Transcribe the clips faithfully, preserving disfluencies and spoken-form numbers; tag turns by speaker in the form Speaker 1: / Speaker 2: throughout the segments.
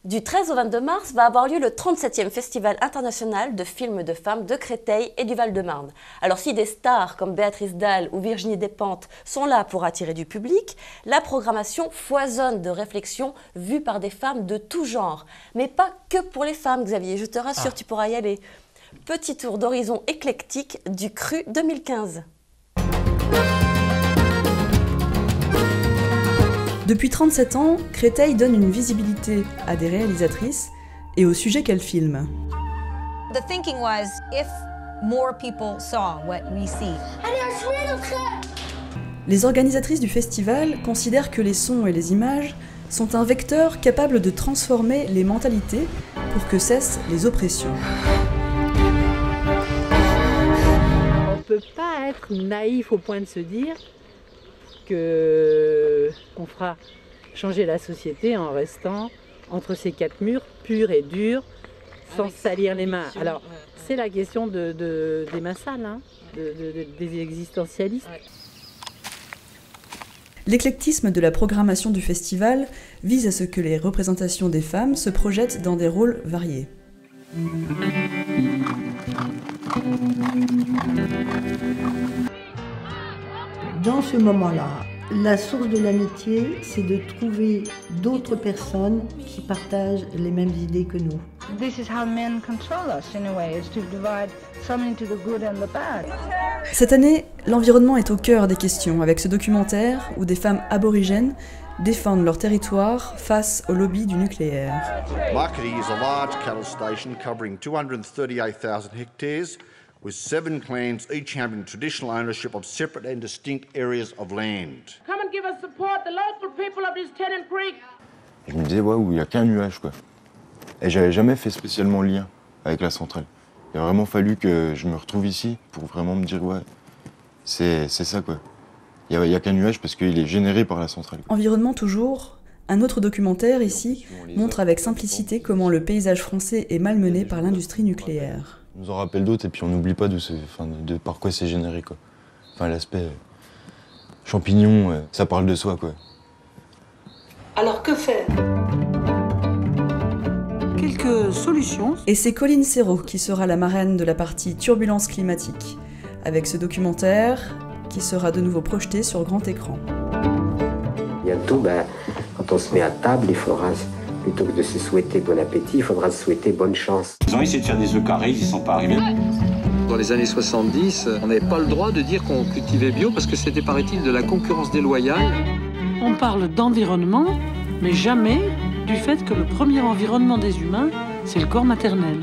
Speaker 1: Du treize au vingt-deux mars va avoir lieu le trente-septième Festival international de films de femmes de Créteil et du Val-de-Marne. Alors si des stars comme Béatrice Dalle ou Virginie Despentes sont là pour attirer du public, la programmation foisonne de réflexions vues par des femmes de tout genre. Mais pas que pour les femmes, Xavier, je te rassure, ah. tu pourras y aller. Petit tour d'horizon éclectique du Cru deux mille quinze.
Speaker 2: Depuis trente-sept ans, Créteil donne une visibilité à des réalisatrices et aux sujets qu'elles filment.
Speaker 3: The thinking was, if more people saw what we see.
Speaker 2: Les organisatrices du festival considèrent que les sons et les images sont un vecteur capable de transformer les mentalités pour que cessent les oppressions.
Speaker 4: On ne peut pas être naïf au point de se dire que qu'on fera changer la société en restant entre ces quatre murs, purs et durs, sans Avec salir les mains. Alors, ouais, ouais. c'est la question de, de, des mains sales, hein, de, de, de, des existentialistes. Ouais.
Speaker 2: L'éclectisme de la programmation du festival vise à ce que les représentations des femmes se projettent dans des rôles variés.
Speaker 5: Dans ce moment-là, la source de l'amitié, c'est de trouver d'autres personnes qui partagent les mêmes idées que nous.
Speaker 2: Cette année, l'environnement est au cœur des questions avec ce documentaire où des femmes aborigènes défendent leur territoire face au lobby du nucléaire.
Speaker 6: Makeri is a large cattle station covering two hundred thirty-eight thousand hectares. With seven clans, each having traditional ownership of separate and distinct areas of land.
Speaker 7: Come and give us support, the local people of this Tennant Creek.
Speaker 8: Je me disais, ouais, où il n'y a qu'un nuage, quoi. Et j'avais jamais fait spécialement le lien avec la centrale. Il a vraiment fallu que je me retrouve ici pour vraiment me dire, ouais, c'est ça, quoi. Il n'y a, a qu'un nuage parce qu'il est généré par la centrale.
Speaker 2: Environnement toujours. Un autre documentaire, ici, montre avec simplicité comment le paysage français est malmené par l'industrie nucléaire.
Speaker 8: On nous en rappelle d'autres et puis on n'oublie pas de, ce, enfin, de par quoi c'est généré, quoi. Enfin, l'aspect euh, champignon, euh, ça parle de soi, quoi.
Speaker 5: Alors que faire?
Speaker 4: Quelques solutions.
Speaker 2: Et c'est Colline Serrault qui sera la marraine de la partie Turbulence climatique, avec ce documentaire qui sera de nouveau projeté sur grand écran.
Speaker 9: Bientôt, ben, quand on se met à table, il faudra... Plutôt que de se souhaiter bon appétit, il faudra se souhaiter bonne chance.
Speaker 10: Ils ont essayé de faire des œufs carrés, ils n'y sont pas arrivés.
Speaker 11: Dans les années soixante-dix, on n'avait pas le droit de dire qu'on cultivait bio parce que c'était, paraît-il, de la concurrence déloyale.
Speaker 4: On parle d'environnement, mais jamais du fait que le premier environnement des humains, c'est le corps maternel.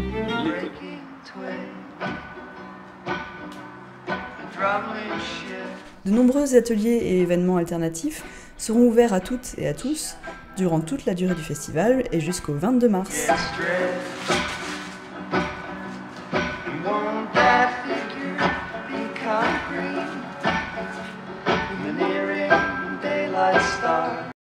Speaker 2: De nombreux ateliers et événements alternatifs seront ouverts à toutes et à tous durant toute la durée du festival et jusqu'au vingt-deux mars.